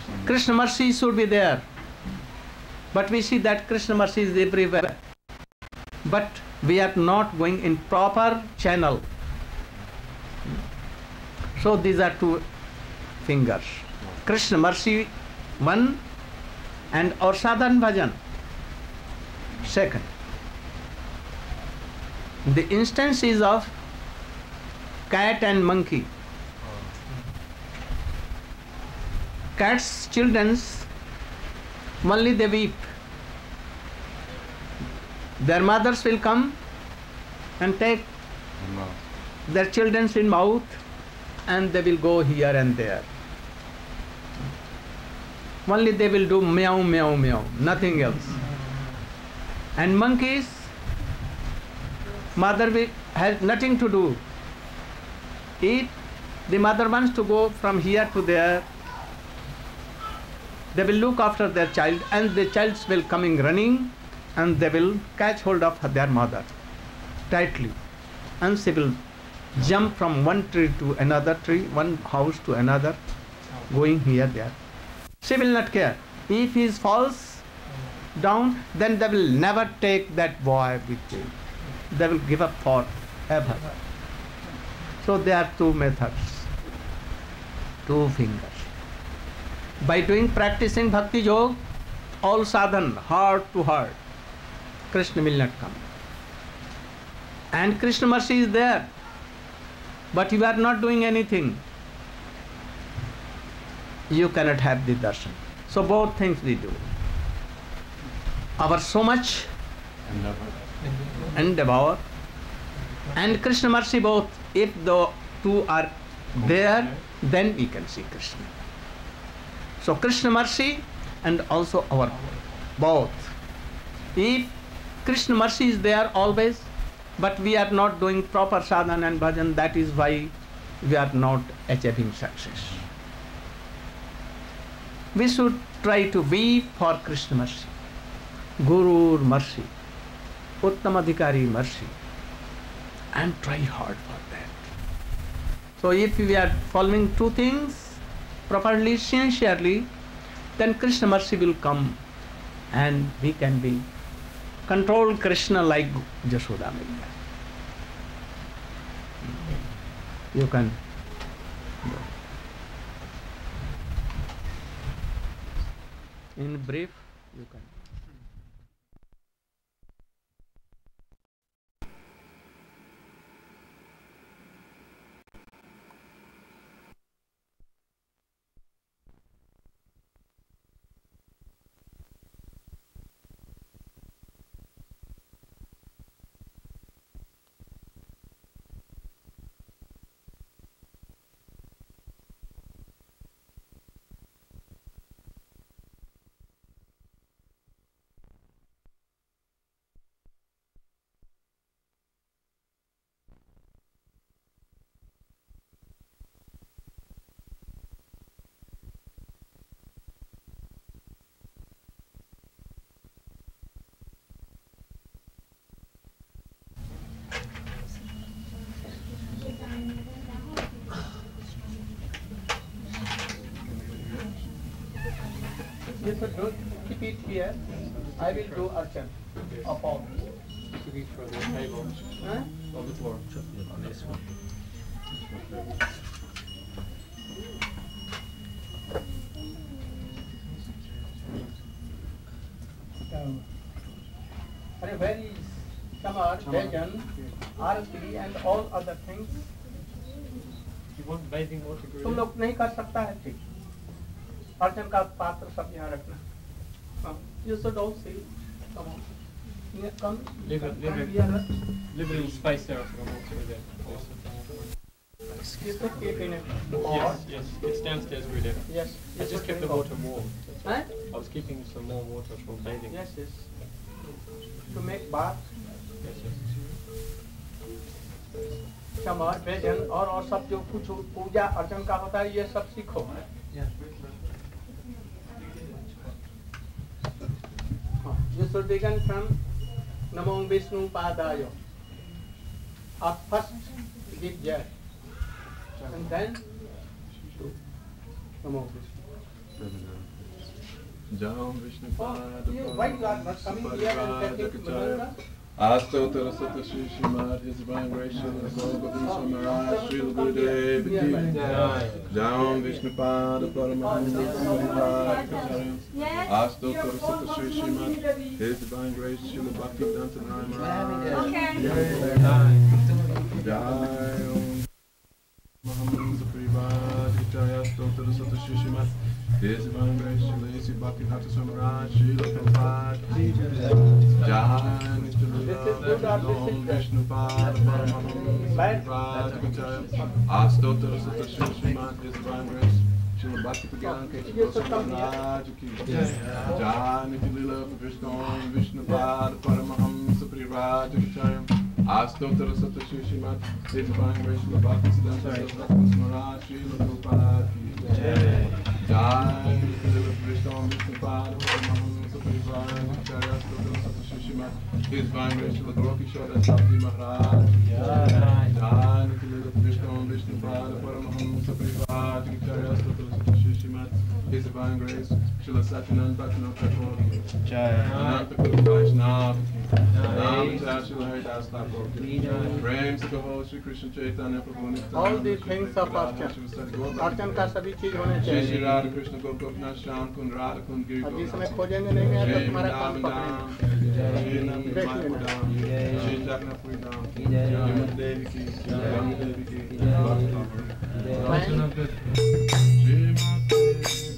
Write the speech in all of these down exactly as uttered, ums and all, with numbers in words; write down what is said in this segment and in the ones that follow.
Krishna mercy should be there. But we see that Krishna mercy is everywhere. But we are not going in proper channel. So these are two fingers. Krishna mercy, one, and our sadhan bhajan, second. The instances of cat and monkey. Cats, children's, only they weep. Their mothers will come and take their children's in mouth, and they will go here and there. Only they will do meow, meow, meow, nothing else. And monkeys, mother will, has nothing to do. If the mother wants to go from here to there, they will look after their child, and the child will coming running, and they will catch hold of their mother tightly, and she will jump from one tree to another tree, one house to another, going here, there. She will not care. If he falls down, then they will never take that boy with them. They will give up forever. So there are two methods, two fingers. By doing, practicing Bhakti Yoga, all sadhan, heart to heart, Krishna will not come. And Krishna mercy is there, but you are not doing anything. You cannot have the darshan. So both things we do. Our so much and devour, and Krishna mercy both. If the two are there, then we can see Krishna. So Krishna mercy and also our both. If Krishna mercy is there always, but we are not doing proper sadhana and bhajan, that is why we are not achieving success. We should try to weep for Krishna mercy, Guru mercy, Uttamadhikari mercy, and try hard for that. So if we are following two things properly, sincerely, then Krishna mercy will come, and we can be control Krishna like Jashoda Maiya. You can. In brief, you can. You should do, keep it here. I will do archan upon. To be for the table Huh? on the floor. On this one. Are where is Samar, Bhajan, Arati and all other things? You want bathing water? तुम लोग नहीं कर सकता है ठीक. अर्चन का पात्र सब यहाँ रखना. You should all see. Come on. Yeah, come. Leave it, leave come it. here. Leave a little space there so I can walk through there. You should keep in it. Yes, yes. It's downstairs where there. Yes. I just kept the water warm. Huh? I was keeping some more water from bathing. Yes, yes. To make bath. Yes, yes. क्षमा भजन और और सब जो कुछ पूजा अर्चन का होता है ये सब सीखो. You should begin from Namo Vishnu Padaya. At first give Jai, and then Namo Vishnu. Jam Vishnu Pada White God was coming here and taking Mananga. Astotara Sata Shri Shrimad, His Divine Grace, Srila Gauranga Maharaj, Srila Gurudev Ki Jam Vishnu Pada Paramahansa Samaripada Astotara Sata Shri Shrimad, His Divine Grace, Srila Bhaktivedanta Maharaj. Jai Om Mahamsa Privadi Jaya Astotara Sata Shri Shrimad, His Divine Grace, Srila A C Bhaktivedanta Samaraj, Srila Prabhupada. Jai Om Vishnu Pada Paramahamsa Privadi Jaya Astotara Sata Shri Shrimad, His Divine Grace, Srila Bhaktivedanta Samaraj Ki Jai Nitya Lila Vishnu Om Vishnu Pada Paramahamsa Privadi Jaya Astotara Sata Shri Shrimad, His Divine Grace, Srila Bhaktivedanta Samaraj, Srila Prabhupada Ki Jai Nitya Lila Vishnu Om Vishnu Pada Paramahamsa Privadi Jaya Astotara Sata Shri Shrimad, His Divine Grace, Srila Gauranga Sabji Maharaj. Jai Nitya Lila Vishnu Om Vishnu Pada Paramahamsa Privadi Jaya Astotara Sata Shri Shrimad, His Divine Grace, Srila Satyananda Bhaktivinoda Thakur Ki Ananta Kuru Vaishnava Ki Namacharya Srila Haridas Thakur Ki Prem Se Kaho Shri Krishna Chaitanya Prabhu Nityananda. All these things of Archan. Archan का सभी चीज होने Shri Shri चाहिए. Radha Krishna Gopinath Shyam Kund Radha Kund Giri और जिस समय Govardhan. खोजेंगे नहीं है तो Shri तुम्हारा काम Vrindavan पकड़ेंगे. Dham, Shri Nandamaya Dham, Shri Jagannath Dham, Yamuna Devi Ki, Yamuna Devi Ki, Shri Mate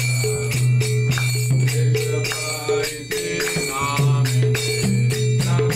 Namaste.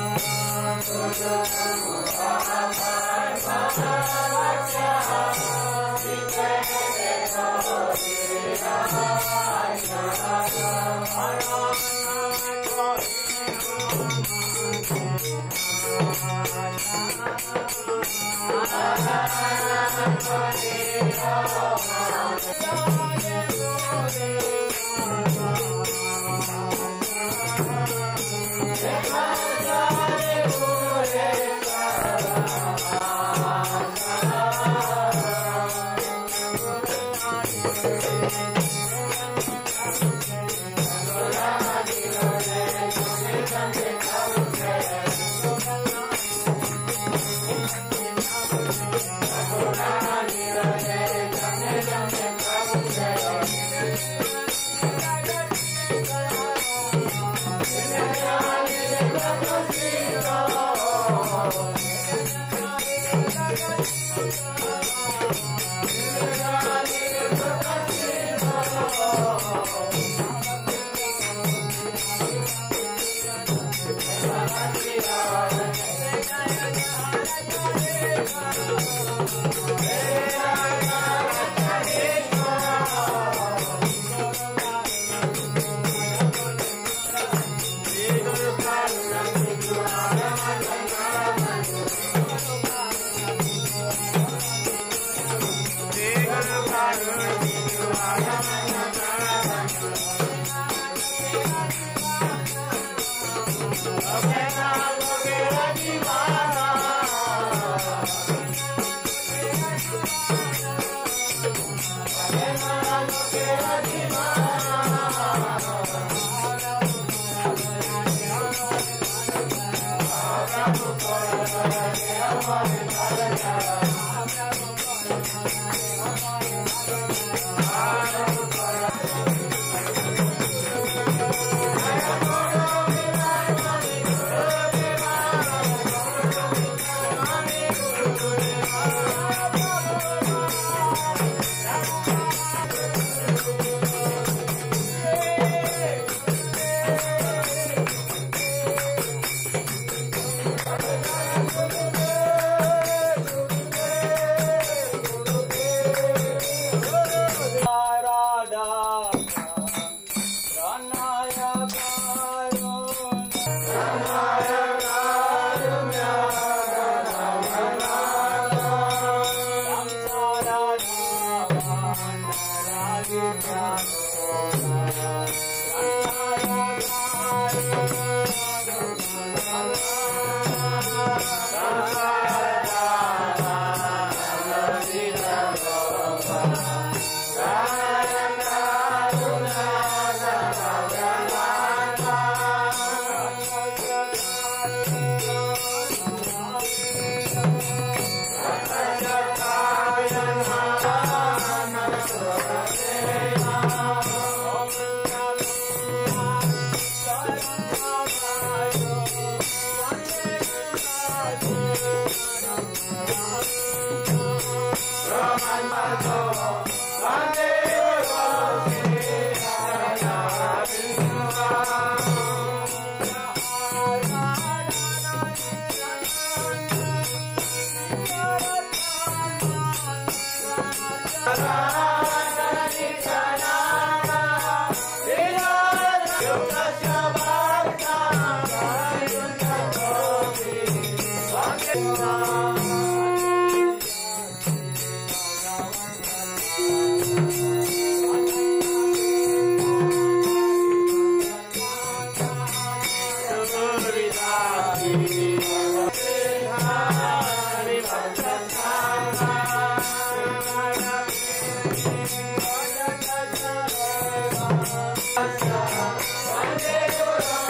One day,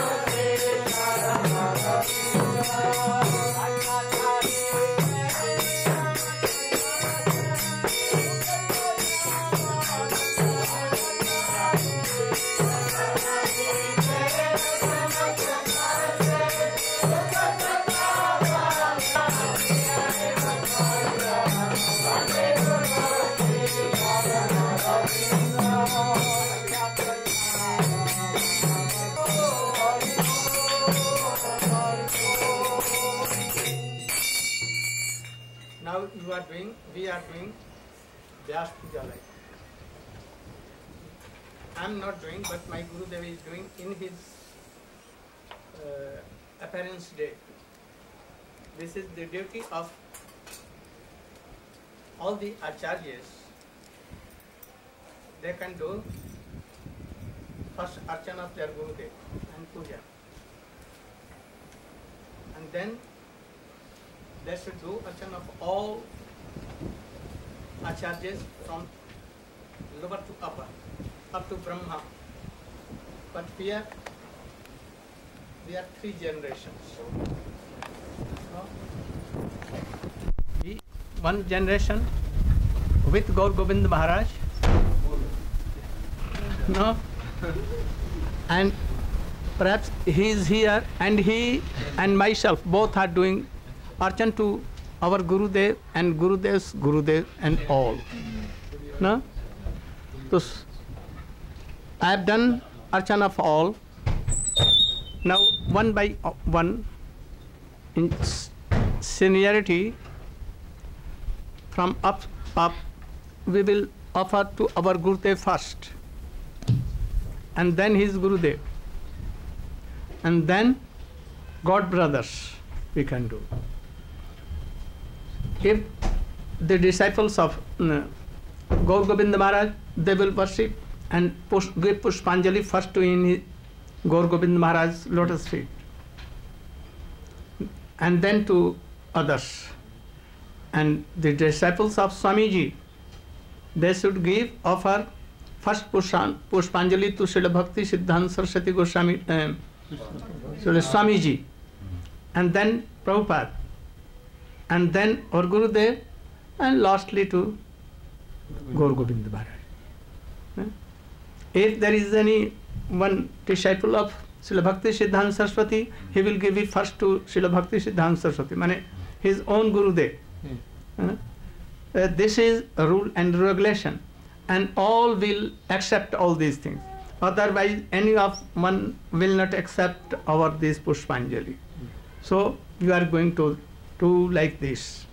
now you are doing, we are doing Vyas Puja like. I am not doing, but my Gurudev is doing in his uh, appearance day. This is the duty of all the acharyas. They can do first archana of their Gurudev and puja. And then they should do archana of all acharyas from lower to upper, up to Brahma. But here, we are three generations. We, one generation with Gaur Gobind Maharaj, no, and perhaps he is here, and he and myself both are doing archan to our Gurudev and Gurudev's Gurudev and all. No? So, I have done archan of all. Now, one by one, in seniority, from up, up, we will offer to our Gurudev first, and then his Gurudev, and then God brothers we can do. If the disciples of uh, Gaur Gobind Maharaj, they will worship and push, give Pushpanjali first to in his Gaur Gobind Maharaj's lotus feet, and then to others. And the disciples of Swamiji, they should give, offer first Pushpan, Pushpanjali to Srila Bhakti Siddhanta Saraswati Goswami, uh, Srila Swamiji, and then Prabhupada, and then our Gurudev, and lastly to Gaur Gobind Maharaj. If there is any one disciple of Srila Bhakti Siddhanta Saraswati, he will give it first to Srila Bhakti Siddhanta Saraswati, meaning his own Gurudev. Uh, uh, this is a rule and regulation, and all will accept all these things. Otherwise, any of one will not accept our this Pushpanjali. So you are going to do like this.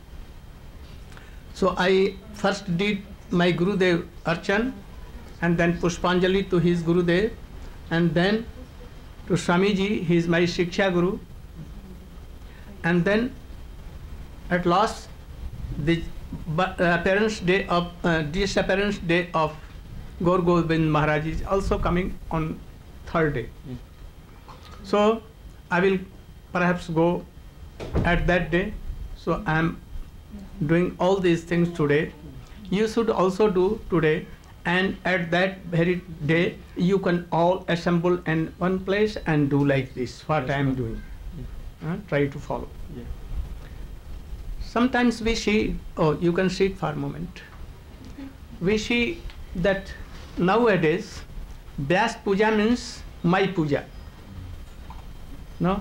So I first did my Gurudev Archan, and then Pushpanjali to his Gurudev, and then to Swamiji, he is my Shiksha Guru, and then at last the appearance day of uh, disappearance day of Gaur Gobind Maharaj is also coming on third day. Mm. So I will perhaps go at that day. So I am doing all these things today. You should also do today, and at that very day you can all assemble in one place and do like this, what I am doing. Mm. Uh, try to follow. Yeah. Sometimes we see, oh, you can sit for a moment. We see that nowadays Vyas Puja means my puja. No?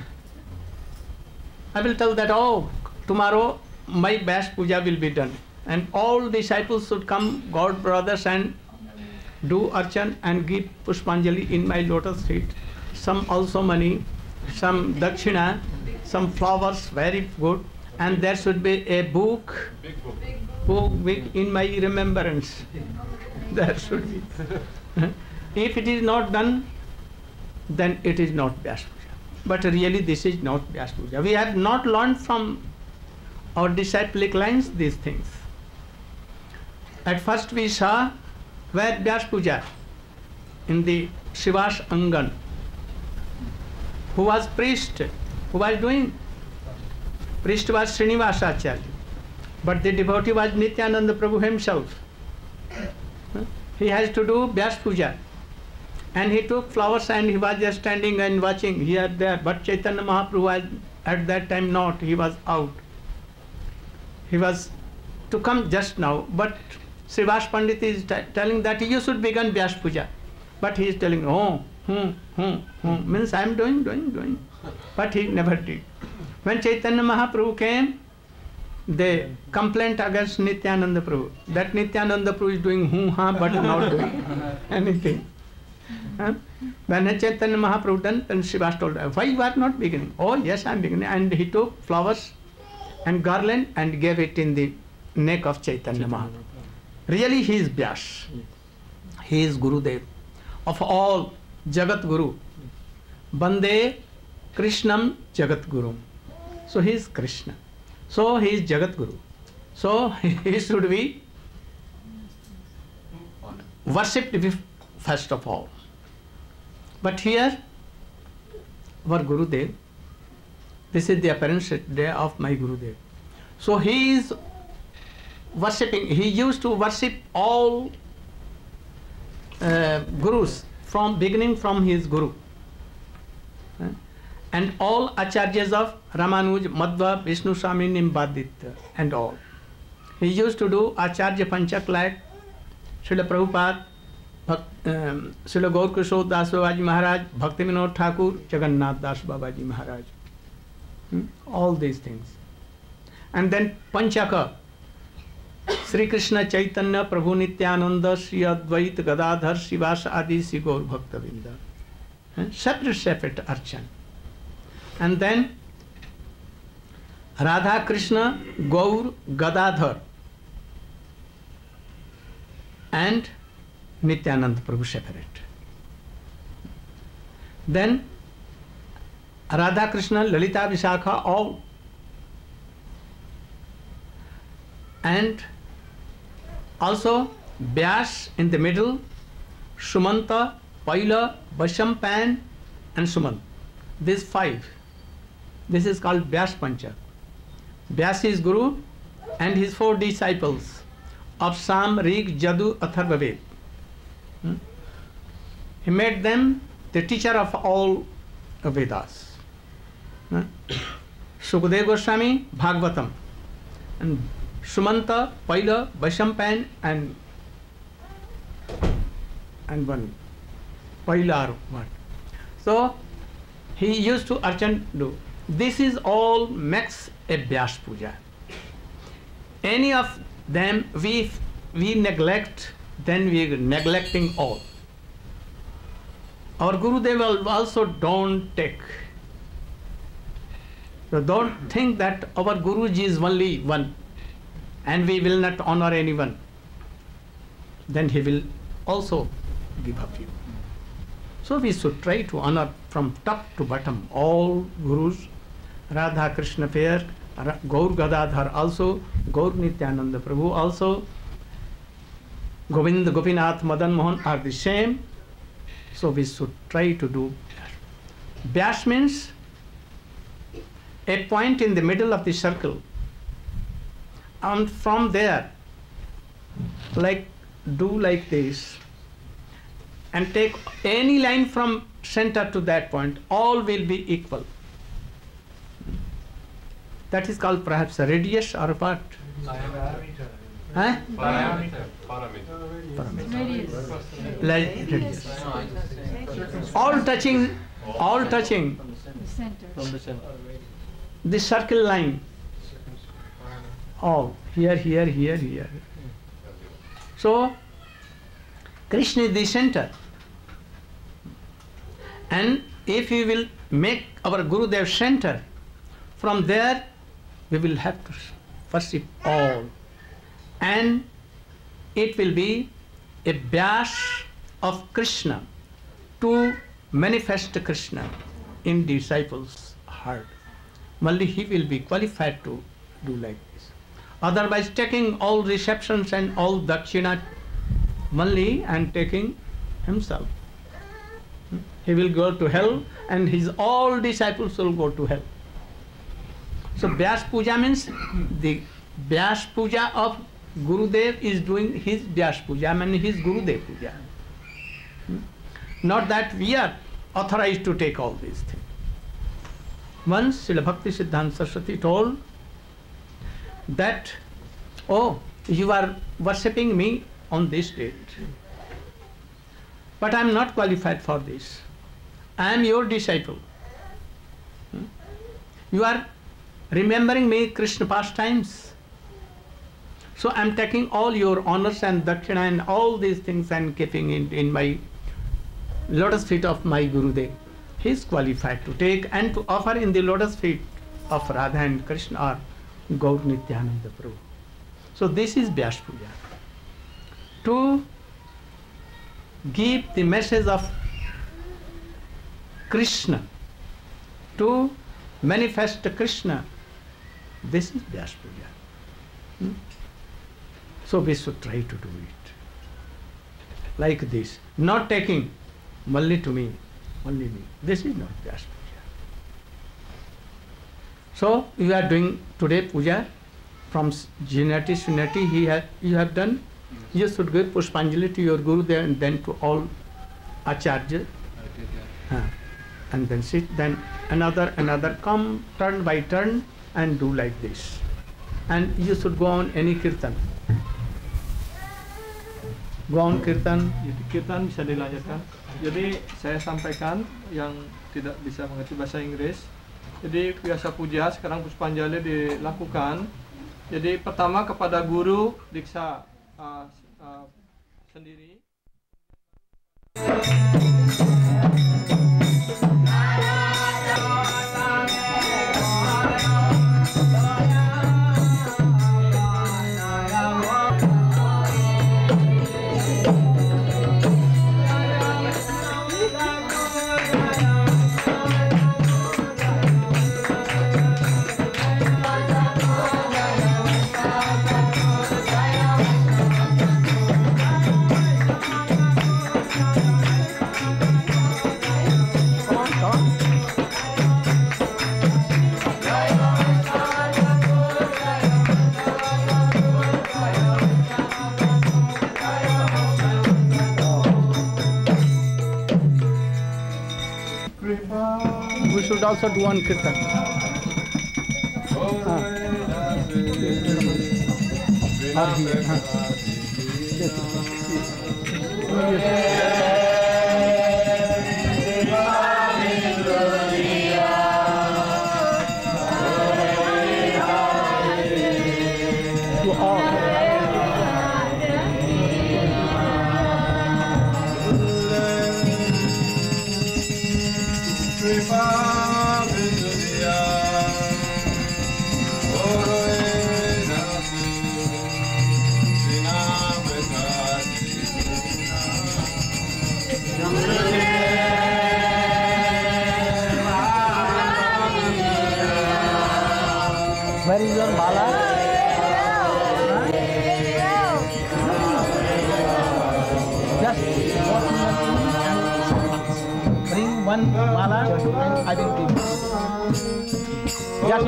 I will tell that, oh, tomorrow my Vyas Puja will be done. And all disciples should come, God brothers, and do archan and give Pushpanjali in my lotus feet. Some also money, some dakshina, some flowers, very good. And there should be a book, Big book. book with, in my remembrance. There should be. If it is not done, then it is not Vyas Puja. But really this is not Vyas Puja. We have not learned from our disciplic lines these things. At first we saw where Vyas Puja in the Shivas Angan. Who was priest? Who was doing? Priest was Srinivasa Acharya, but the devotee was Nityananda Prabhu himself. He has to do Vyas Puja, and he took flowers and he was just standing and watching here, there. But Chaitanya Mahaprabhu was at that time not, he was out. He was to come just now, but Srivas Pandit is t- telling that you should begin Vyas Puja. But he is telling, oh, hmm, hmm, hmm, means I am doing, doing, doing. But he never did. When Chaitanya Mahaprabhu came, they complained against Nityananda Prabhu. That Nityananda Prabhu is doing hoo ha but not doing anything. Huh? When Chaitanya Mahaprabhu done, then Srivas told her, why you are not beginning? Oh yes, I am beginning. And he took flowers and garland and gave it in the neck of Chaitanya Mahaprabhu. Really he is Vyas. He is Gurudev. Of all Jagat Guru. Bande Krishnam Jagat Guru. So he is Krishna. So he is Jagat Guru. So he should be worshipped first of all. But here, our Gurudev, this is the appearance day of my Gurudev. So he is worshipping, he used to worship all uh, Gurus from beginning from his Guru. Uh, and all Acharyas of Ramanuj, Madhva, Vishnu Swami, Nimbaditya and all. He used to do Acharya Panchak like Srila Prabhupada, um, Srila Gaur Kishore Das Babaji Maharaj, Bhakti Vinod Thakur, Jagannath Das Babaji Maharaj. Hmm? All these things. And then Panchaka, Sri Krishna Chaitanya Prabhu Nityananda, Sri Advait Gadadhar, Srivasa Adi, Sri Gaur Bhakta Vinda. Hmm? Separate, separate archan. And then Radha Krishna, Gaur, Gadadhar and Nityananda Prabhu separate. Then Radha Krishna, Lalita Vishakha, all. And also Vyas in the middle, Sumanta, Paila, Vashampan and Sumant. These five. This is called Vyas Panchak. Vyas is Guru and his four disciples of Sam, Rig, Jadu, Atharva Ved. Hmm? He made them the teacher of all Vedas. Hmm? Sukadeva Goswami, Bhagavatam. And Sumanta, Paila, Vashampan and and one Paila or what. So he used to archan do. This is all makes a Vyas Puja. Any of them we we neglect, then we are neglecting all. Our Gurudev also don't take. So don't think that our Guruji is only one and we will not honor anyone. Then he will also give up you. So we should try to honor from top to bottom all Gurus, Radha Krishna pair, Gaur Gadadhar also, Gaur Nityananda Prabhu also, Govind, Gopinath, Madan Mohan are the same. So we should try to do Vyas means a point in the middle of the circle. And from there, like do like this and take any line from center to that point, all will be equal. That is called perhaps a radius or what? Diameter. Huh? Diameter. Parameter. Like radius. All touching, all touching From the center. the circle line. All here, here, here, here. So Krishna is the center. And if we will make our Gurudev center, from there we will have to worship all. And it will be a Vyas of Krishna to manifest Krishna in disciples' heart. Only he will be qualified to do like this. Otherwise, taking all receptions and all dakshina only and taking himself, he will go to hell and his all disciples will go to hell. So Vyas Puja means the Vyas Puja of Gurudev is doing his Vyas Puja, I mean his Gurudev Puja. Not that we are authorized to take all these things. Once Srila Bhakti Siddhanta Saraswati told that, oh, you are worshipping me on this date, but I am not qualified for this. I am your disciple. You are remembering me Krishna pastimes. So I am taking all your honors and dakshina and all these things and keeping it in my lotus feet of my Gurudev. He is qualified to take and to offer in the lotus feet of Radha and Krishna or Gaur Nityananda Prabhu. So this is Vyas Puja. To give the message of Krishna, to manifest Krishna, this is Vyas Puja. Hmm? So we should try to do it like this, not taking only to me, only me. This is not Vyas Puja. So you are doing today puja from Jinati Sunati. He has you have done. You should give Pushpanjali to your Guru there and then to all Acharya. Uh, and then sit. Then another another come turn by turn and do like this. And you should go on any kirtan. Go on kirtan. Kirtan bisa dilanjutkan. Jadi saya sampaikan yang tidak bisa mengerti bahasa Inggris. Jadi biasa puja, sekarang Pushpanjali dilakukan. Jadi pertama kepada guru diksa uh, uh, sendiri. We should also do one kirtan. Ah. Or here. Ah. To all. Where is your mala? Just bring one mala and I will give. Just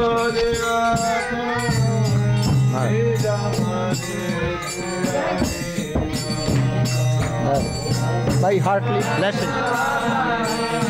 by heartily blessing.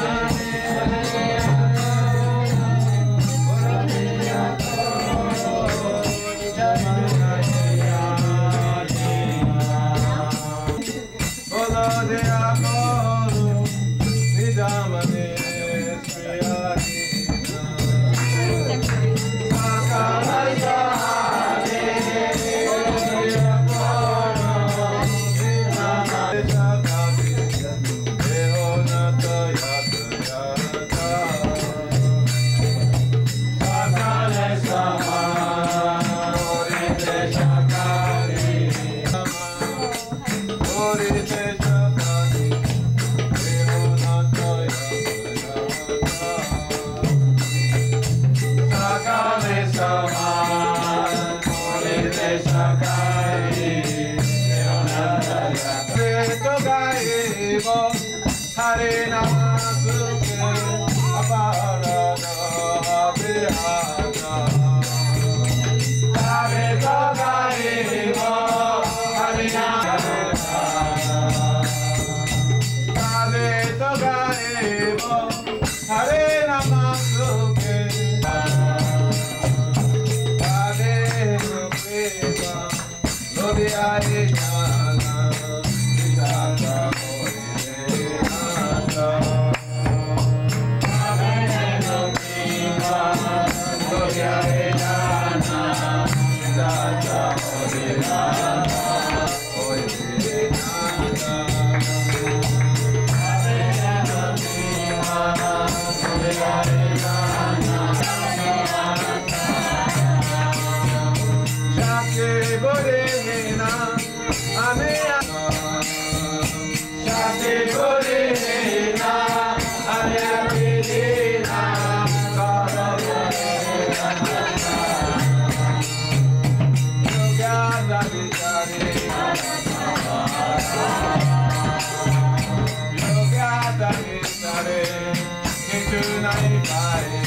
Yoga,